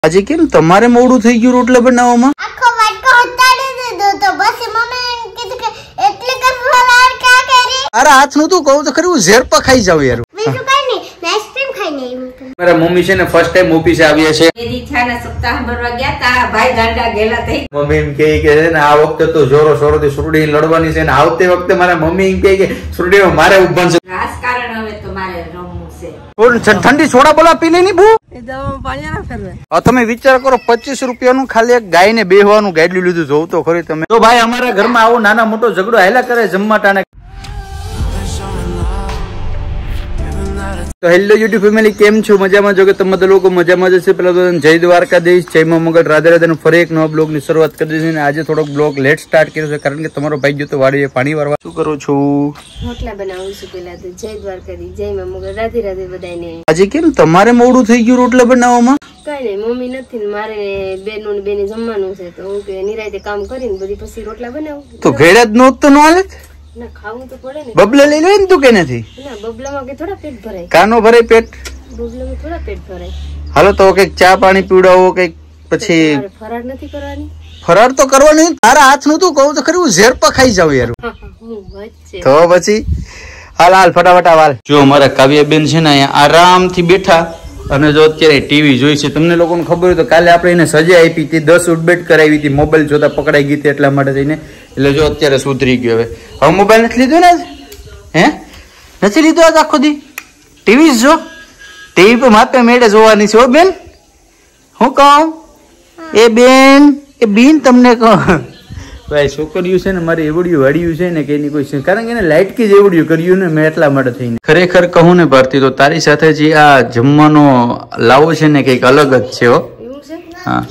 આજે કેમ તમારે મોડું થઈ ગયું રોટલા બનાવવામાં? આખો વાટકો હટાડી દીધો તો બસ મમ્મી કીધું કે એટલે કે ફરાર ક્યાં કરી. અરે હાથનું તું કહું તો ખરી, હું ઝેર પર ખાઈ જાવ યાર. બીજું કઈ નહીં, આઈસ્ક્રીમ ખાઈને આવી. મારા મમ્મી છે ને ફર્સ્ટ ટાઈમ ઓફિસે આવ્યા છે. એની છાના સપ્તાહ ભરવા ગયા તા, ભાઈ ગાંડા ગેલા થઈ. મમ્મી એમ કહે કે ને આ વખતે તો જોરો સોરોથી સુરડી લડવાની છે ને આવતે વખતે મારા મમ્મી એમ કહે કે સુરડીમાં મારે ઉભણ છે. રાજકારણ હવે તો મારે રમવું છે. ઠંડી સોડા બોલા પી લેની બહુ. પાણી તમે વિચાર કરો 25 રૂપિયાનું ખાલી એક ગાય ને બેહવાનું ગાડલું લીધું, જોવું તો ખરી તમે. તો ભાઈ અમારા ઘરમાં આવો નાના મોટો ઝઘડો હાલ્યા કરે જમવા ટાણે. તો હેલો યુટ્યુબ ફેમિલી, કેમ છો? મજામાં જો કે તમે બધા લોકો મજામાં જશે. પેલા તો જય દ્વારકાધીશ, જય મા મંગળ, રાધે રાધે. ફરી એક નવા બ્લોગ ની શરૂઆત કરી દીધી અને આજે થોડોક બ્લોગ લેટ સ્ટાર્ટ કર્યો છે કારણ કે તમારો ભાઈ ગયો તો વાડીએ પાણી વારવા. શું કરો છો? રોટલા બનાવું છું. પેલા તો જય દ્વારકાધીશ, જય મા મંગળ, રાધે રાધે બધાને. આજે કેમ તમારે મોડું થઈ ગયું રોટલા બનાવવામાં? કઈ નહીં, મમ્મી નથી, મારે બેનો ને બેને જમવાનું છે તો હું કે નિરાતે કામ કરીને બધી પછી રોટલા બનાવું. તો ઘેડા જ નહોત તો ન હાલે ના, ખાવું તો પડે ને. બબલા લઈ લે ને તું કે નથી? ના, બબલામાં કે થોડા પેટ ભરાય. કાનો ભરાય પેટ? બબલામાં થોડા પેટ ભરાય. હાલો તો કઈક ચા પાણી પીવડાવો કઈક. પછી ફરાળ નથી કરવાની? ફરાર તો કરવાની. તારા હાથનું તું કહું તો ખરી, હું ઝેર પર ખાઈ જાવ યાર. હું વચ્ચે તો પછી હાલ હાલ ફટાફટ હાલ. જો અમારા કાવ્યાબેન છે ને અહીંયા આરામથી બેઠા અને જો અત્યારે ટીવી જોઈ છે. તમને લોકોને ખબર હોય તો કાલે આપણે એને સજા આપી હતી, 10 ઉડબેટ કરાવી હતી, મોબાઈલ જોતા પકડાઈ ગઈ હતી એટલા માટે થઈને. એટલે જો અત્યારે સુધરી ગયો. હવે મોબાઈલ નથી લીધો ને? હે નથી લીધો આજ આખો દી? ટીવી જો, ટીવી પર માપે મેળે જોવાની છે. બેન હું કહું? એ બેન, એ બેન તમને કહું ભાઈ, છોકરીઓ છે ને મારે એવડ્યું વાળ્યું છે ને કે એની કોઈ છે, કારણ કે એને લાઇટ કી જ એવડ્યું કર્યું ને મેં એટલા માટે થઈને. ખરેખર કહું ને ભારતી, તો તારી સાથે જે આ જમવાનો લાવો છે ને કઈક અલગ જ છે. હો હા,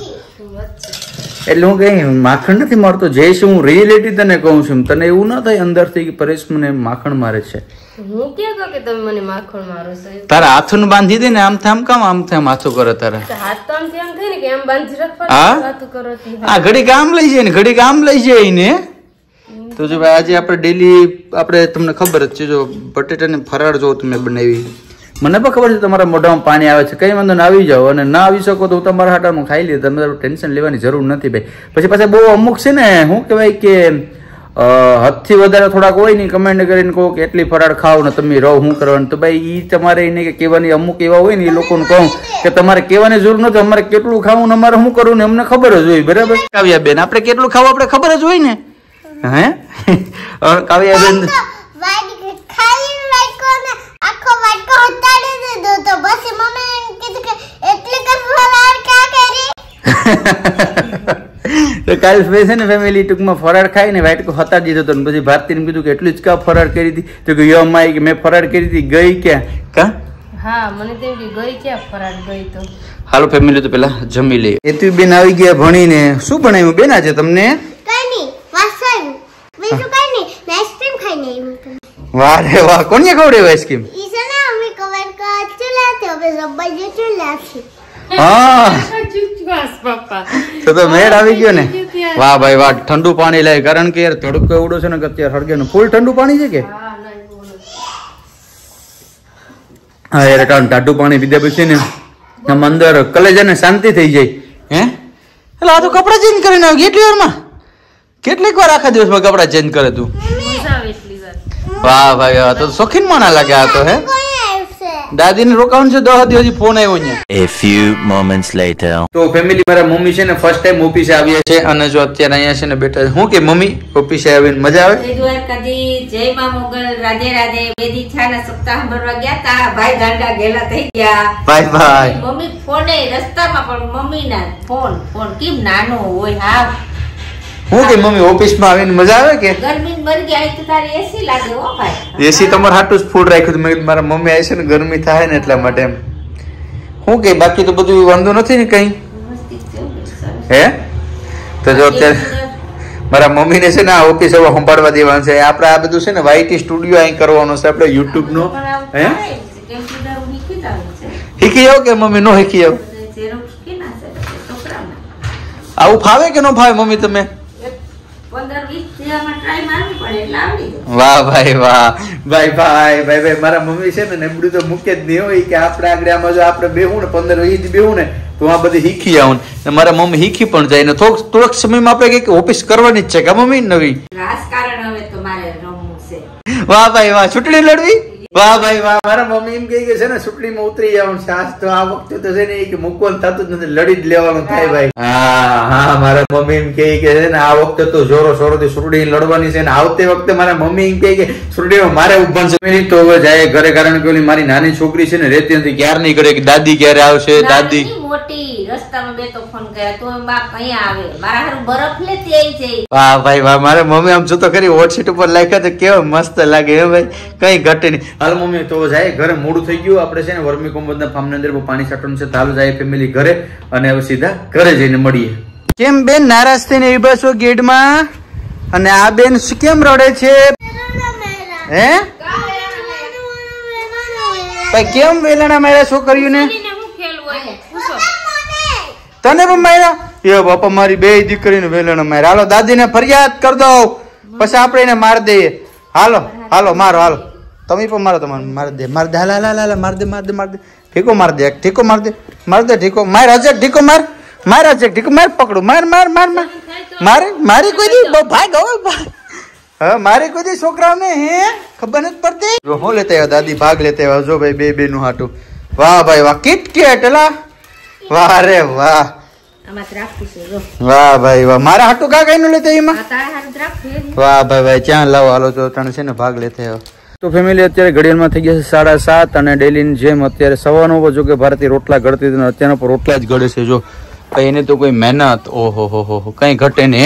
એટલે હું કઈ માખણ નથી મારતો જઈશ, હું રિયલિટી તને કહું છું. તને એવું ના થાય અંદરથી કે પરેશ મને માખણ મારે છે? હું ક્યાં કહું કે તમે મને માખણ મારો છો? તારા હાથનું બાંધી દે ને, આમ થામ કામ આમ થામ હાથું કરે તારા? હાથ તો આમ થાય ને કે એમ બાંધી રાખવાનું. વાતું કરો છો. હા, ઘડી કામ લઈ જાય ને ઘડી કામ લઈ જાય ને. તો જો ભાઈ આજે આપણે ડેલી આપણે તમને ખબર જ છે, જો બટેટાની ફરાળ જો તમે બનાવી. મને પણ ખબર છે તમારા મોઢામાં પાણી આવે છે, કઈ વાંધો ને આવી જાઓ, અને ના આવી શકો તો હું તમારા હાટાનું ખાઈ લઈએ. તમે ટેન્શન લેવાની જરૂર નથી ભાઈ. પછી પાછા બહુ અમુક છે ને, શું કહેવાય કે હદથી વધારે થોડાક હોય ને કમેન્ટ કરીને કહો કે એટલી ફરાળ ખાવ ને તમે રહો શું કરવાનું. તો ભાઈ એ તમારે એને કે કહેવાની અમુક એવા હોય ને એ લોકોને કહું કે તમારે કહેવાની જરૂર નથી, અમારે કેટલું ખાવું ને અમારે શું કરવું ને અમને ખબર જ હોય. બરાબર કાવ્યાબેન, આપણે કેટલું ખાવું આપણે ખબર જ હોય ને. હે કાવ્યાબેન, આખો વાટકો હટાડી દીધો તો બસ મમ્મી કીધું કે એટલે કે ફરાર ક્યાં કરી. તો કાલ છે ને ફેમિલી ટૂંકમાં ફરાળ ખાઈ ને વાટકો હટાડી દીધો તો પછી ભારતીને કીધું કે એટલું જ કા ફરાળ કરી હતી? તો કે યમાઈ કે મેં ફરાળ કરી હતી, ગઈ ક્યાં? કા હા, મને તેમ કે ગઈ ક્યાં ફરાળ ગઈ તો. હાલો ફેમિલી તો પેલા જમી લઈએ. એતુ બેન આવી ગયા ભણીને. શું ભણાવ્યું બેન આજે તમને? કઈ નહીં, વાસણ બીજું કઈ નહીં, આઈસ્ક્રીમ ખાઈને આવી. વાહ રે વાહ, કોને ખવડાવ્યું આઈસ્ક્રીમ? ઈ છે ને અમે કવર કા ચૂલા છે, હવે રબ્બા જે ચૂલા છે. હા, ચુચવાસ પપ્પા તો મેળ આવી ગયો ને. વાહ ભાઈ વાહ, ઠંડુ પાણી લાય, કારણ કે યાર તડકો એવડો છે ને કે અત્યારે હળગે ને ફૂલ ઠંડુ પાણી છે કે? હા યાર, ટાઢું પાણી પીધા પછી ને આમ અંદર કલેજાને શાંતિ થઈ જાય. હે એટલે આ તો કપડા ચેન્જ કરીને આવી કેટલી વારમાં? કેટલીક વાર આખા દિવસમાં કપડા ચેન્જ કરે તું? વાહ ભાઈ વાહ, તો શોખીન માણા લાગે આ તો. હે દાદી ને રોકાવાનું છે 10 દિવસ, ફોન આવ્યો અહીંયા. A few moments later. તો ફેમિલી, મારા મમ્મી છે ને ફર્સ્ટ ટાઈમ ઓફિસે આવ્યા છે અને જો અત્યારે અહીંયા છે ને બેઠા છે. હું કે મમ્મી ઓફિસે આવીને મજા આવે? જય દ્વારકાધીશ, જય મા મંગળ, રાધે રાધે. બેદી છાના સપ્તાહ ભરવા ગયા તા, ભાઈ ગાંડા ગેલા થઈ ગયા. Bye bye. મમ્મી ફોને રસ્તામાં પણ મમ્મી ના ફોન કેમ નાનો હોય. હા, હું કે મમ્મી ઓફિસમાં આવીને મજા આવે કે? ગરમી મરી ગયા તો તારી એસી લાગે હો ભાઈ. એસી તમારે હાટું જ ફૂલ રાખ્યું હતું. મેં મારા મમ્મી આવી છે ને ગરમી થાય ને એટલા માટે એમ. હું કે બાકી તો બધું વાંધો નથી ને કઈ? હે તો જો અત્યારે મારા મમ્મીને છે ને આ ઓફિસ હવે સંભાળવા દેવાનું છે. આપણે આ બધું છે ને વાયટી સ્ટુડિયો અહીં કરવાનો છે આપણે યુટ્યુબ નો. હે શીખી જાવ કે મમ્મી? નો શીખી જાવ? આવું ફાવે કે નો ફાવે મમ્મી તમે? વાહ ભાઈ વાહ, ભાઈ ભાઈ ભાઈ મારા મમ્મી છે ને નબળું તો મૂકે જ નહીં હોય કે આપણે આગળ આમાં જો આપણે બેહું ને 15-20 બેહું ને તો આ બધી શીખી આવું ને મારા મમ્મી શીખી પણ જાય ને થોડોક સમયમાં આપણે કઈક ઓફિસ કરવાની જ છે કે મમ્મી નવી રાજકારણ હવે તો મારે રમવું છે. વાહ ભાઈ વાહ, ચૂંટણી લડવી, વાહ ભાઈ વાહ. મારા મમ્મી એમ કહે છે ને ચૂંટણીમાં ઉતરી જવાનું છે. આજ તો આ વખતે તો છે ને કે મૂકવાનું થતું જ નથી, લડી જ લેવાનું થાય ભાઈ. હા મારા મમ્મી એમ કહે છે ને આ વખતે તો જોરો શોરોથી ચૂંટણી લડવાની છે ને આવતી વખતે મારા મમ્મી એમ કહે કે ચૂંટણીમાં મારે ઉભા છે તો હવે જાય ઘરે, કારણ કે ઓલી મારી નાની છોકરી છે ને રેતી નથી, ક્યારે નહીં કરે કે દાદી ક્યારે આવશે, દાદી મોટી રસ્તામાં બે તો ફોન કર્યા તો એમ બાપ અહીંયા આવે મારા હારું બરફ લેતી આવી જાય. વાહ ભાઈ વાહ, મારા મમ્મી આમ જોતો ખરી વોટશીટ ઉપર લખ્યા તો કેવો મસ્ત લાગે હે ભાઈ, કઈ ઘટે નહીં. હાલ મમ્મી તો જાય ઘરે, મોડું થઈ ગયું, આપણે છે ને વર્મી કોમ્પોસ્ટના ફાર્મની અંદર પાણી છાંટવાનું છે. ચાલો જાય ફેમિલી ઘરે અને હવે સીધા ઘરે જઈને મળીએ. કેમ બેન નારાજ થઈને ઊભા છો ગેટમાં? અને આ બેન કેમ રડે છે હે? ભાઈ કેમ વેલણા માર્યા છોકરીઓને? તને પણ માર્યા? એ બાપા મારી બે દીકરીને વેલણા માર્યા. હાલો દાદીને ફરિયાદ કરી દો, પછી આપણે એને મારી દઈએ. હાલો હાલો મારો, હાલો તમે પણ મારો, તમારે મારી દે, મારી દે, હાલ હાલ હાલ માર દે, માર દે, માર દે, ઠીકો માર દે, ઠીકો માર દે, માર દે ઠીકો, માર અજે ઠીકો માર, માર અજે ઠીકો માર, પકડું માર માર માર માર મારે મારી કોઈ દી ભાગ હવે હા મારી કોઈ દી છોકરાઓને હે ખબર નથી પડતી. જો હું લેતા આવ્યા દાદી, ભાગ લેતા આવ્યા. જો ભાઈ બે નું હાટું. વાહ ભાઈ વાહ, કિટકેટ લા, વાહ રે વાહ, વાહ ભાઈ વાહ. મારા હાટું કા કઈ નું લેતા એમાં? વાહ ભાઈ ભાઈ, ક્યાં લાવો હાલો તો તને છે ને ભાગ લેતા આવ્યો. તો ફેમિલી અત્યારે ઘડિયાળમાં થઈ ગયા છે 7:30 અને ડેલીની જેમ અત્યારે સવારનો જો કે ભારતીય રોટલા ઘડતી હતી, અત્યારના પર રોટલા જ ઘડે છે. જો કઈ એને તો કોઈ મહેનત ઓહો હો કઈ ઘટે ને.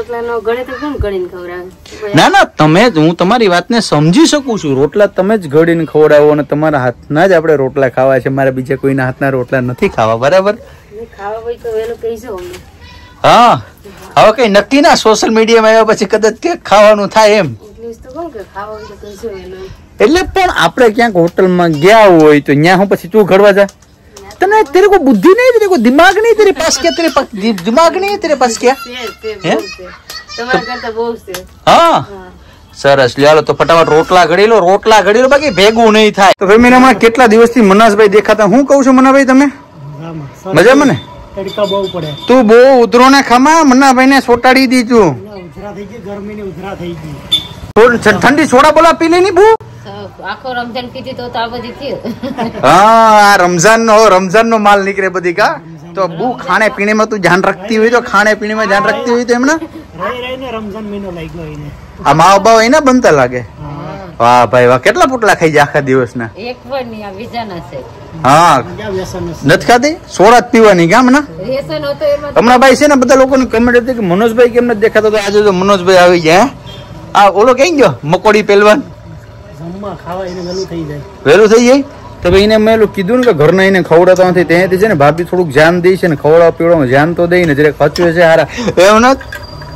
ના ના તમે જ, હું તમારી વાતને સમજી શકું છું. રોટલા તમે જ ઘડીને ખવડાવો અને તમારા હાથના જ આપણે રોટલા ખાવા છે, મારે બીજા કોઈના હાથના રોટલા નથી ખાવા, બરાબર? હા હવે કઈ નક્કી ના, સોશિયલ મીડિયામાં આવ્યા પછી કદાચ ક્યાંક ખાવાનું થાય એમ. એટલે પણ આપણે ક્યાંક હોટલમાં ગયા હોય તો ત્યાં હું પછી તું ઘડવા જા? तने तेरे को बुद्धि नहीं, तेरे को दिमाग नहीं, तेरे पास क्या, तेरे पास दिमाग नहीं है, तेरे पास क्या है? हाँ સરસ. લ્યો તો ફટાફટ રોટલા ઘડી લો, રોટલા ઘડી લો, બાકી ભેગું નહીં થાય. તો ફેમિલીમાં કેટલા દિવસથી મનાસભાઈ દેખાતા, હું કહું છું મનાભાઈ તમે મજામાં ને? તડકા બહુ પડે, તું બહુ ઉધરો ને ખામા, મનાભાઈ ને સોટાડી દીધું, ઉધરા થઈ ગઈ, ગરમી ની ઉધરા થઈ ગઈ. ઠંડી સોડા બોલા પી લેની બહુ. આખો રમજાન કીધી તો આ બધી થયું. હા રમજાન નો માલ નીકળે બધી કા. તો બહુ ખાણે પીણે માં તું ધ્યાન રાખતી હોય તો, ખાણે પીણે માં ધ્યાન રાખતી હોય તો એમને રમજાન મહિનો લાગ્યો એને. આ માવ બાવ એને બનતા લાગે. વાહ ભાઈ વાહ, કેટલા પોટલા ખાઈ જાય આખા દિવસ ના? એક વાર ની આ વિજાના છે. હા નથી ખાતી, સોડા જ પીવાની ગામ ના. હમણાં ભાઈ છે ને બધા લોકોની કમેન્ટ હતી કે મનોજભાઈ કેમ નથી દેખાતો, તો આજે તો મનોજભાઈ આવી ગયા. આ ઓલો કઈ ગયો મકોડી પહેલવાન, વહેલું થઈ જાય તો ભાઈ એને મેં કીધું ને કે ઘરના એને ખવડાવતા નથી, ત્યાંથી છે ને ભાભી થોડુંક ધ્યાન દે છે ને, ખવડાવવા પીવડાવવામાં ધ્યાન તો દઈ ને, જયારે ખચવે છે હારા એવું નથી.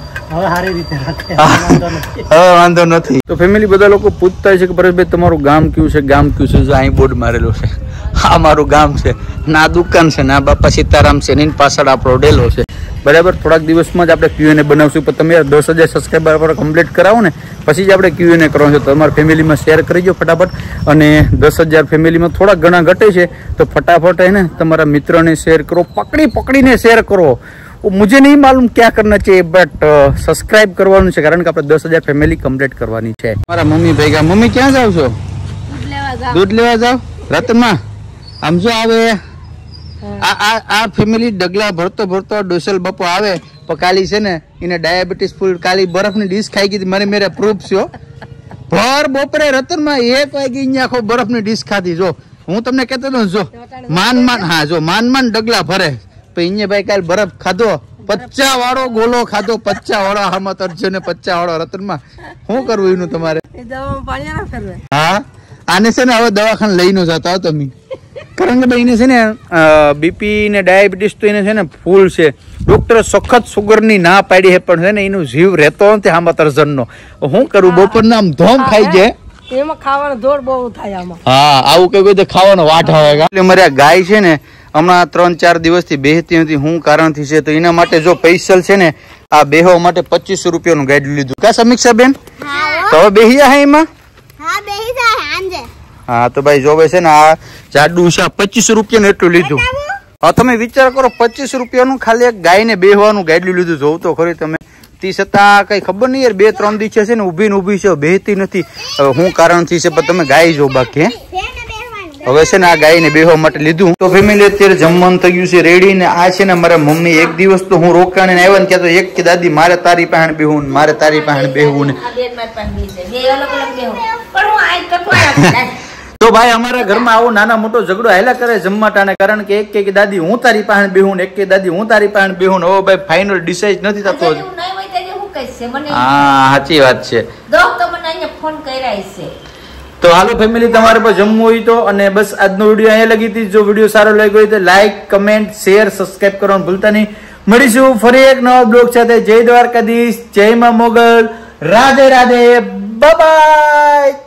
હવે વાંધો નથી. તો ફેમિલી બધા લોકો પૂછતા છે કે પરેશભાઈ તમારું ગામ કયું છે, ગામ કયું છે? અહીં બોર્ડ મારેલો છે, આ મારું ગામ છે, ના દુકાન છે, ના બાપા સીતારામ છે, એની પાછળ આપણો ડેલો છે, બરાબર. થોડાક દિવસમાં જ આપણે Q&A બનાવશું, પણ તમે 10,000 સબસ્ક્રાઈબર પર કમ્પ્લીટ કરાવો ને પછી જ આપણે Q&A કરવાનું છે. તમારા ફેમિલીમાં શેર કરી દો ફટાફટ, અને 10,000 ફેમિલીમાં થોડા ઘણા ઘટે છે તો ફટાફટ હે ને તમારા મિત્રને શેર કરો, પકડીને શેર કરો. मुझे नहीं मालूम क्या करना चाहिए, बट सब्सक्राइब करवाનું છે, કારણ કે આપણે 10,000 ફેમિલી કમ્પ્લીટ કરવાની છે. મારા મમ્મી ભેગા. મમ્મી ક્યાં જાવ છો? દૂધ લેવા જાવ રતનમાં? આમ જો આવે આ ફેમિલી ડગલા ભરતો ડોસલ બપો આવે પણ કાલી છે ને એને ડાયાબિટીસ ફૂલ, કાલી બરફની ડીશ ખાઈ ગઈ મારી, મેરે પ્રૂફ છે. ભર બપોરે રતનમાં 1 વાગે અહીંયા આખો બરફની ડીશ ખાધી. જો હું તમને કહેતો હતો, જો માન ડગલા ભરે અહીંયા ભાઈ કાલ બરફ ખાધો, 50 વાળો ગોલો ખાધો, 50 વાળો હામત અર્જુન 50 વાળો રતનમાં. શું કરવું એનું તમારે? હા આને છે ને હવે દવાખાને લઈને જતા તમે, કારણ કે ભાઈ છે ને બીપી ને ડાયાબિટીસ તો એને છે ને ફૂલ છે. ડોક્ટરે સખત સુગર ની ના પાડી છે, પણ છે ને એનું જીવ રહેતો નથી હામત અર્જુન નો. શું કરવું? બપોરના આમ ધોમ ખાઈ જાય, એમાં ખાવાનો દોડ બહુ થાય આમાં. હા આવું કઈ બધું ખાવાનો વાટ આવે. અમારે આ ગાય છે ને હમણાં 3-4 દિવસથી બેહતી નથી, શું કારણથી છે? તો એના માટે જો પૈસલ છે ને આ બેહવા માટે 2500 રૂપિયાનું ગાઈડ લીધું. કા સમીક્ષા બેન? તો હવે બેહી જાય એમાં? હા તો ભાઈ જો છે ને આ જાડુ છે 2500 રૂપિયાનું એટલું લીધું. હવે તમે વિચાર કરો 25 રૂપિયાનું ખાલી એક ગાયને બેહવાનું ગાડલું લીધું, જોવું તો ખરી તમે. તી છતાં કઈ ખબર નહીં યાર, 2-3 દિવસ છે ને ઊભી ને ઊભી છે, બેહતી નથી. હવે શું કારણ થી છે પણ તમે ગાય જો બાકી. હવે છે ને આ ગાયને બેહવા માટે લીધું. તો ફેમિલી અત્યારે જમવાનું થઈ ગયું છે રેડી. ને આ છે ને મારા મમ્મી એક દિવસ તો હું રોકાણે આવ્યા ને ત્યાં તો એક કે દાદી મારે તારી પાસે બેહવું, મારે તારી પાસે બેહવું ને. તો ભાઈ અમારા ઘરમાં આવો નાના મોટો ઝઘડો હાલ્યા કરે જમવા ટાણે, કારણ કે એક કે દાદી હું તારી પાસે બેહું ને એક કે દાદી હું તારી પાસે બેહું. હવે ભાઈ ફાઇનલ ડિસાઇડ નથી થતો. હા સાચી વાત છે. તો હાલો ફેમિલી, તમારે પર જમવું હોય તો, અને બસ આજનો વિડીયો અહીંયા લગી હતી. જો વિડીયો સારો લાગ્યો હોય તો લાઈક, કમેન્ટ, શેર, સબસ્ક્રાઇબ કરવાનું ભૂલતા નહીં. મળીશું ફરી એક નવા બ્લોગ સાથે. જય દ્વારકાધીશ, જય માં મોગલ, રાધે રાધે, બાય બાય.